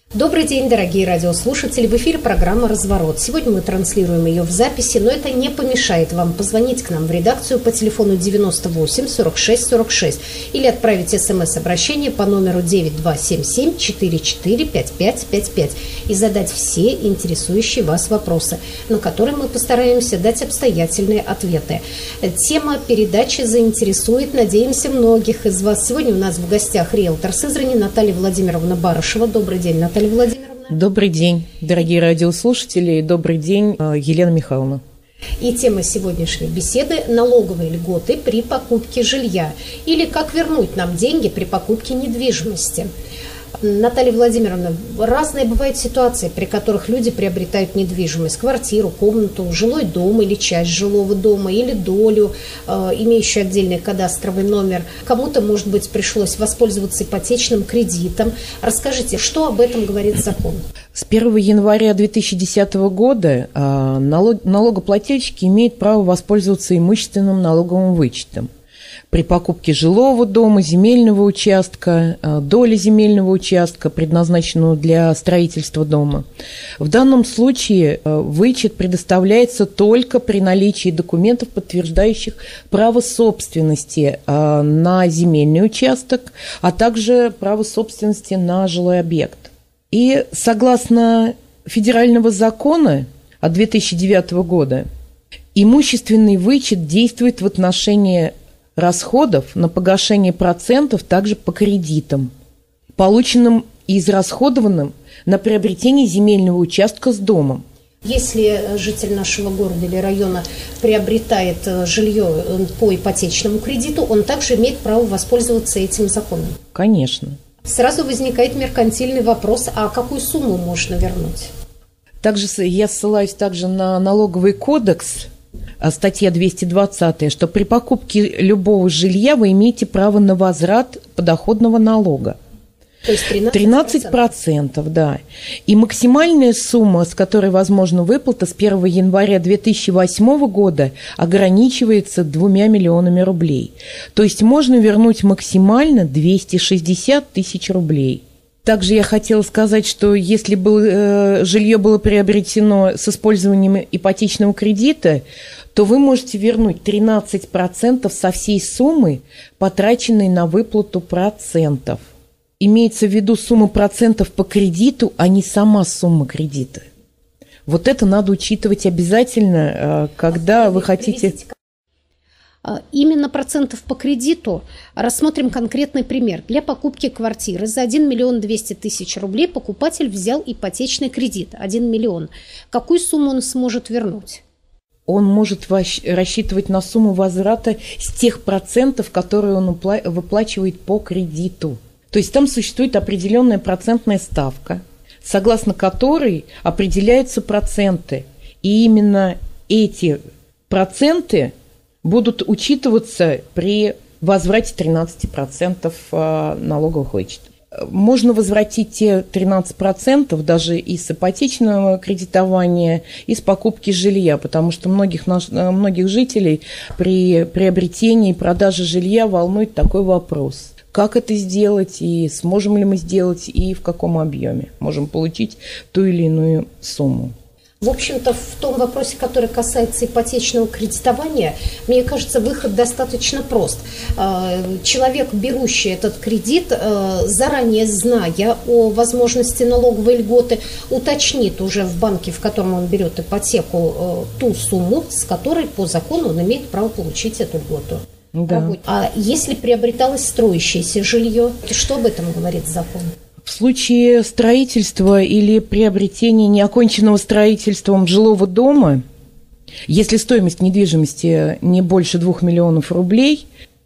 Добрый день, дорогие радиослушатели! В эфире программа «Разворот». Сегодня мы транслируем ее в записи, но это не помешает вам позвонить к нам в редакцию по телефону 98 46 46 или отправить смс-обращение по номеру 9277 44 5555 и задать все интересующие вас вопросы, на которые мы постараемся дать обстоятельные ответы. Тема передачи заинтересует, надеемся, многих из вас. Сегодня у нас в гостях риэлтор Сызрани Наталья Владимировна Барышева. Добрый день, Наталья Владимировна. Добрый день, дорогие радиослушатели, добрый день, Елена Михайловна. И тема сегодняшней беседы – налоговые льготы при покупке жилья или как вернуть нам деньги при покупке недвижимости. Наталья Владимировна, разные бывают ситуации, при которых люди приобретают недвижимость, квартиру, комнату, жилой дом или часть жилого дома, или долю, имеющую отдельный кадастровый номер. Кому-то, может быть, пришлось воспользоваться ипотечным кредитом. Расскажите, что об этом говорит закон? С 1 января 2010 года налогоплательщики имеют право воспользоваться имущественным налоговым вычетом при покупке жилого дома, земельного участка, доли земельного участка, предназначенного для строительства дома. В данном случае вычет предоставляется только при наличии документов, подтверждающих право собственности на земельный участок, а также право собственности на жилой объект. И согласно федерального закона от 2009 года, имущественный вычет действует в отношении расходов на погашение процентов также по кредитам, полученным и израсходованным на приобретение земельного участка с домом. Если житель нашего города или района приобретает жилье по ипотечному кредиту, он также имеет право воспользоваться этим законом? Конечно. Сразу возникает меркантильный вопрос, а какую сумму можно вернуть? Также я ссылаюсь также на налоговый кодекс, статья 220, что при покупке любого жилья вы имеете право на возврат подоходного налога. То есть 13%, да. И максимальная сумма, с которой возможна выплата с 1 января 2008 года, ограничивается 2 миллионами рублей. То есть можно вернуть максимально 260 тысяч рублей. Также я хотела сказать, что если жилье было приобретено с использованием ипотечного кредита, то вы можете вернуть 13% со всей суммы, потраченной на выплату процентов. Имеется в виду сумма процентов по кредиту, а не сама сумма кредита. Вот это надо учитывать обязательно, когда вы хотите... Именно процентов по кредиту. Рассмотрим конкретный пример. Для покупки квартиры за 1 миллион 200 тысяч рублей покупатель взял ипотечный кредит 1 миллион. Какую сумму он сможет вернуть? Он может рассчитывать на сумму возврата с тех процентов, которые он выплачивает по кредиту. То есть там существует определенная процентная ставка, согласно которой определяются проценты. И именно эти проценты будут учитываться при возврате 13% налоговых вычетов. Можно возвратить те 13% даже из ипотечного кредитования, из покупки жилья, потому что многих жителей при приобретении и продаже жилья волнует такой вопрос. Как это сделать, и сможем ли мы сделать, и в каком объеме можем получить ту или иную сумму. В общем-то, в том вопросе, который касается ипотечного кредитования, мне кажется, выход достаточно прост. Человек, берущий этот кредит, заранее зная о возможности налоговой льготы, уточнит уже в банке, в котором он берет ипотеку, ту сумму, с которой по закону он имеет право получить эту льготу. Да. А если приобреталось строящееся жилье, что об этом говорит закон? В случае строительства или приобретения неоконченного строительством жилого дома, если стоимость недвижимости не больше 2 миллионов рублей,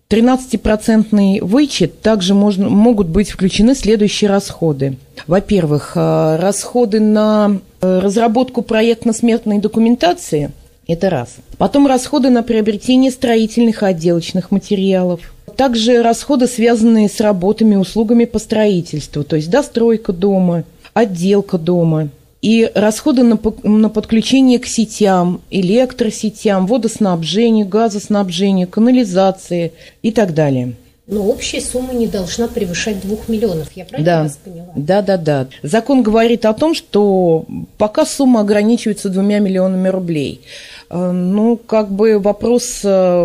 13% вычет также могут быть включены следующие расходы. Во-первых, расходы на разработку проектно-сметной документации – это раз. Потом расходы на приобретение строительных и отделочных материалов. Также расходы, связанные с работами и услугами по строительству, то есть достройка дома, отделка дома. И расходы на подключение к сетям, электросетям, водоснабжению, газоснабжению, канализации и так далее. Но общая сумма не должна превышать 2 миллионов, я правильно вас поняла? Да. Закон говорит о том, что пока сумма ограничивается 2 миллионами рублей. Ну, как бы вопрос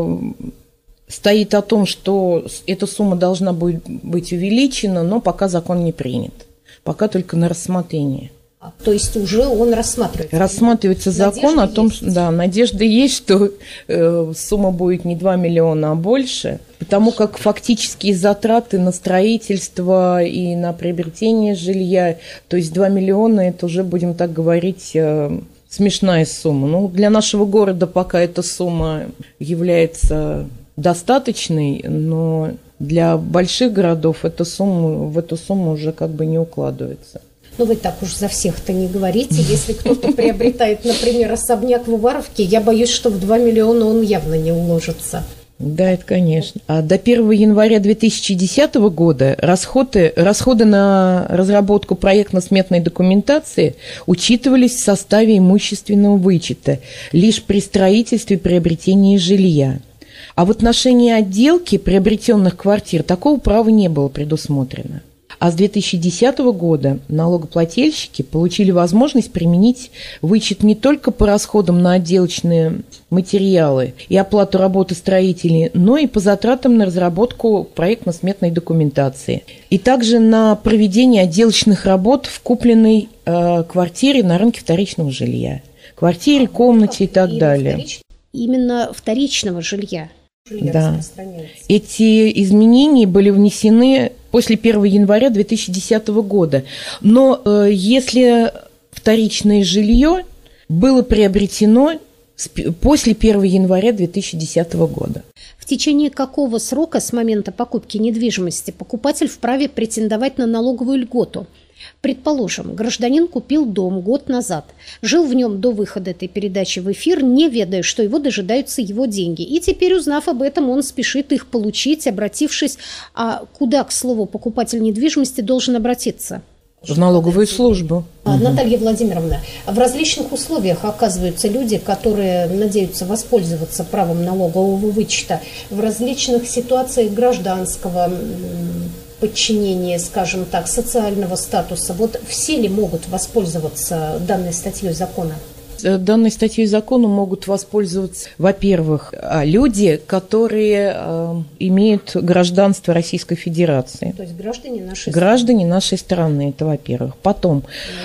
стоит о том, что эта сумма должна будет быть увеличена, но пока закон не принят. Пока только на рассмотрение. То есть уже он рассматривается? Рассматривается закон о том, что да, надежда есть, что сумма будет не 2 миллиона, а больше, потому как фактические затраты на строительство и на приобретение жилья, то есть 2 миллиона, это уже, будем так говорить, смешная сумма. Ну, для нашего города пока эта сумма является достаточной, но для больших городов в эту сумму уже как бы не укладывается. Ну, вы так уж за всех-то не говорите. Если кто-то приобретает, например, особняк в Уваровке, я боюсь, что в 2 миллиона он явно не уложится. Да, это конечно. А до 1 января 2010 года расходы на разработку проектно-сметной документации учитывались в составе имущественного вычета лишь при строительстве и приобретении жилья. А в отношении отделки приобретенных квартир такого права не было предусмотрено. А с 2010 года налогоплательщики получили возможность применить вычет не только по расходам на отделочные материалы и оплату работы строителей, но и по затратам на разработку проектно-сметной документации. И также на проведение отделочных работ в купленной квартире на рынке вторичного жилья. Квартире, комнате и так далее. Именно вторичного жилья. Да. Эти изменения были внесены после 1 января 2010 года. Но если вторичное жилье было приобретено после 1 января 2010 года. В течение какого срока с момента покупки недвижимости покупатель вправе претендовать на налоговую льготу? Предположим, гражданин купил дом год назад, жил в нем до выхода этой передачи в эфир, не ведая, что его дожидаются его деньги. И теперь, узнав об этом, он спешит их получить, обратившись. А куда, к слову, покупатель недвижимости должен обратиться? В налоговую службу. Наталья Владимировна, в различных условиях оказываются люди, которые надеются воспользоваться правом налогового вычета, в различных ситуациях гражданского подчинения, скажем так, социального статуса. Вот все ли могут воспользоваться данной статьей закона? Данной статьей закона могут воспользоваться, во-первых, люди, которые имеют гражданство Российской Федерации. То есть граждане нашей страны, это во-первых. Потом,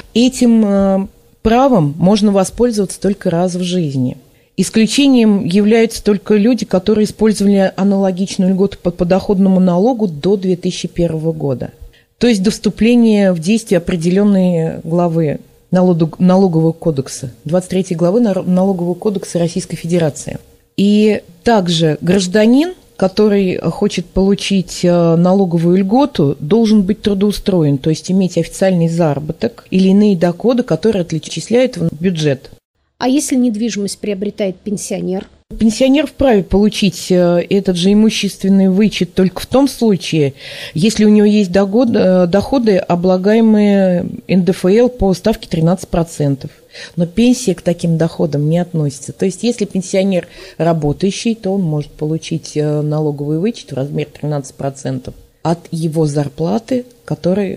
этим правом можно воспользоваться только раз в жизни. Исключением являются только люди, которые использовали аналогичную льготу по подоходному налогу до 2001 года. То есть до вступления в действие определенной главы Налогового кодекса, 23 главы Налогового кодекса Российской Федерации. И также гражданин, который хочет получить налоговую льготу, должен быть трудоустроен, то есть иметь официальный заработок или иные доходы, которые отчисляют в бюджет. А если недвижимость приобретает пенсионер? Пенсионер вправе получить этот же имущественный вычет только в том случае, если у него есть доходы, облагаемые НДФЛ по ставке 13%. Но пенсия к таким доходам не относится. То есть, если пенсионер работающий, то он может получить налоговый вычет в размере 13% от его зарплаты, которую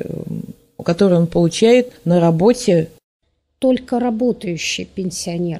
он получает на работе. Только работающий пенсионер.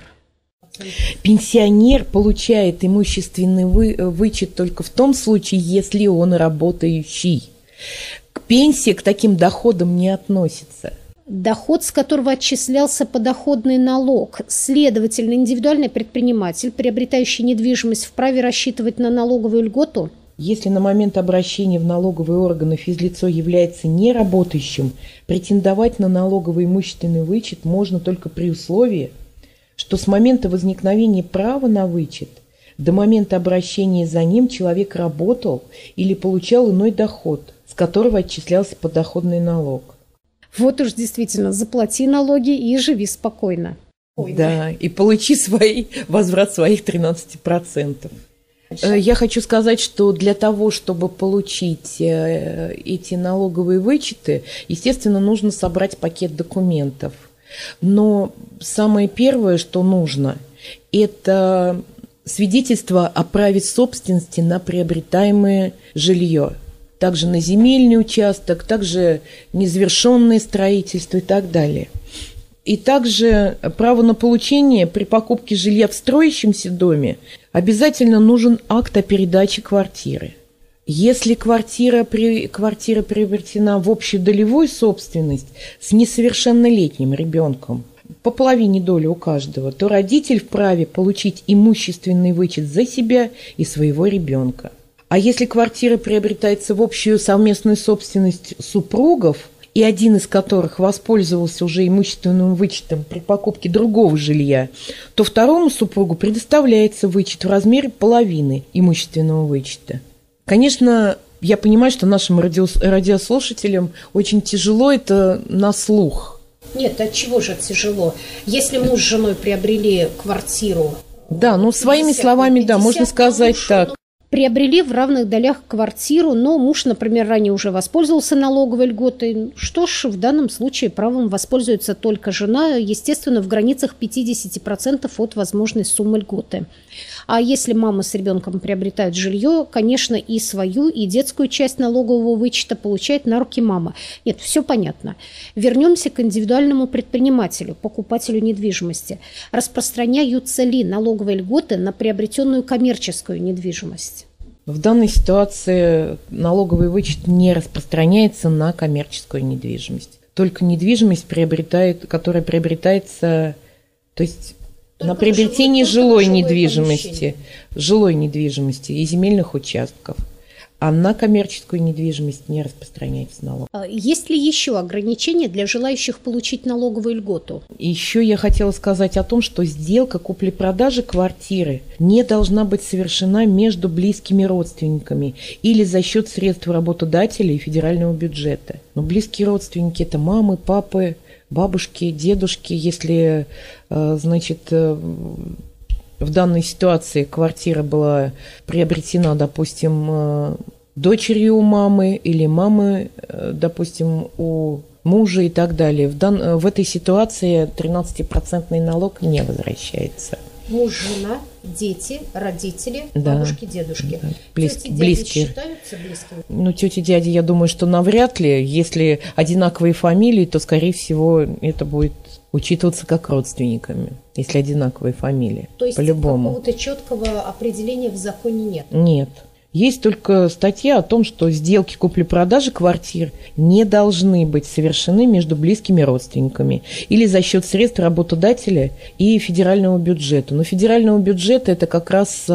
Пенсионер получает имущественный вычет только в том случае, если он работающий. Пенсия к таким доходам не относится. Доход, с которого отчислялся подоходный налог. Следовательно, индивидуальный предприниматель, приобретающий недвижимость, вправе рассчитывать на налоговую льготу? Если на момент обращения в налоговые органы физлицо является неработающим, претендовать на налоговый имущественный вычет можно только при условии, что с момента возникновения права на вычет до момента обращения за ним человек работал или получал иной доход, с которого отчислялся подоходный налог. Вот уж действительно, заплати налоги и живи спокойно. Да, и получи возврат своих 13%. Я хочу сказать, что для того, чтобы получить эти налоговые вычеты, естественно, нужно собрать пакет документов. Но самое первое, что нужно, это свидетельство о праве собственности на приобретаемое жилье. Также на земельный участок, также незавершенное строительство и так далее. И также право на получение при покупке жилья в строящемся доме обязательно нужен акт о передаче квартиры. Если квартира приобретена в общую долевую собственность с несовершеннолетним ребенком, по половине доли у каждого, то родитель вправе получить имущественный вычет за себя и своего ребенка. А если квартира приобретается в общую совместную собственность супругов, и один из которых воспользовался уже имущественным вычетом при покупке другого жилья, то второму супругу предоставляется вычет в размере половины имущественного вычета. Конечно, я понимаю, что нашим радиослушателям очень тяжело это на слух. Нет, от чего же тяжело? Если муж с женой приобрели квартиру... Да, ну своими словами, да, можно сказать так. Приобрели в равных долях квартиру, но муж, например, ранее уже воспользовался налоговой льготой. Что ж, в данном случае правом воспользуется только жена, естественно, в границах 50% от возможной суммы льготы. А если мама с ребенком приобретают жилье, конечно, и свою, и детскую часть налогового вычета получает на руки мама. Нет, все понятно. Вернемся к индивидуальному предпринимателю, покупателю недвижимости. Распространяются ли налоговые льготы на приобретенную коммерческую недвижимость? В данной ситуации налоговый вычет не распространяется на коммерческую недвижимость. Только недвижимость, которая приобретается, то есть только на приобретение жилой недвижимости и земельных участков. А на коммерческую недвижимость не распространяется налог. Есть ли еще ограничения для желающих получить налоговую льготу? Еще я хотела сказать о том, что сделка купли-продажи квартиры не должна быть совершена между близкими родственниками или за счет средств работодателя и федерального бюджета. Но близкие родственники – это мамы, папы, бабушки, дедушки. Если, значит, в данной ситуации квартира была приобретена, допустим, дочерью у мамы или мамы, допустим, у мужа и так далее. В этой ситуации 13% налог не возвращается. Муж, жена, дети, родители, бабушки, дедушки. Да. Тети, близкие. дяди считаются близкими? Ну, тети, дяди, я думаю, что навряд ли. Если одинаковые фамилии, то, скорее всего, это будет учитываться как родственниками, если одинаковые фамилии. То есть по-любому. Какого-то четкого определения в законе нет? Нет. Есть только статья о том, что сделки купли-продажи квартир не должны быть совершены между близкими родственниками или за счет средств работодателя и федерального бюджета. Но федерального бюджета – это как раз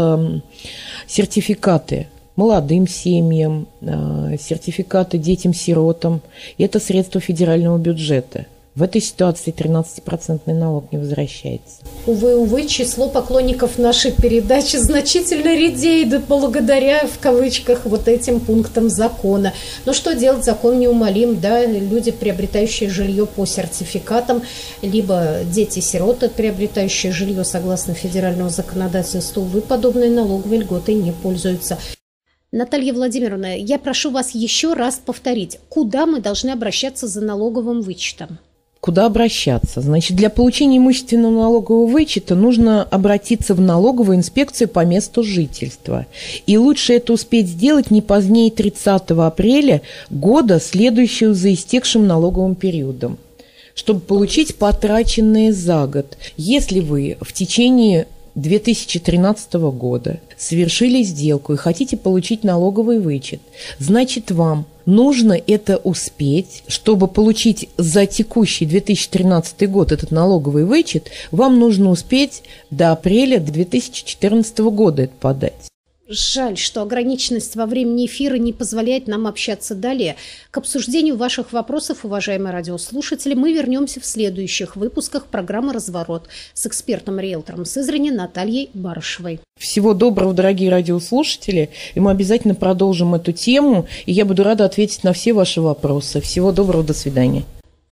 сертификаты молодым семьям, сертификаты детям-сиротам. Это средства федерального бюджета. В этой ситуации 13% налог не возвращается. Увы, число поклонников нашей передачи значительно редеет благодаря, в кавычках, вот этим пунктам закона. Но что делать, закон неумолим, да, люди, приобретающие жилье по сертификатам, либо дети-сироты, приобретающие жилье согласно федеральному законодательству, увы, подобной налоговой льготой не пользуются. Наталья Владимировна, я прошу вас еще раз повторить, куда мы должны обращаться за налоговым вычетом? Куда обращаться? Значит, для получения имущественного налогового вычета нужно обратиться в налоговую инспекцию по месту жительства. И лучше это успеть сделать не позднее 30 апреля года, следующего за истекшим налоговым периодом, чтобы получить потраченное за год. Если вы в течение 2013 года совершили сделку и хотите получить налоговый вычет, значит, вам нужно это успеть, чтобы получить за текущий 2013 год этот налоговый вычет, вам нужно успеть до апреля 2014 года это подать. Жаль, что ограниченность во времени эфира не позволяет нам общаться далее. К обсуждению ваших вопросов, уважаемые радиослушатели, мы вернемся в следующих выпусках программы «Разворот» с экспертом-риэлтором Сызрани Натальей Барышевой. Всего доброго, дорогие радиослушатели, и мы обязательно продолжим эту тему, и я буду рада ответить на все ваши вопросы. Всего доброго, до свидания.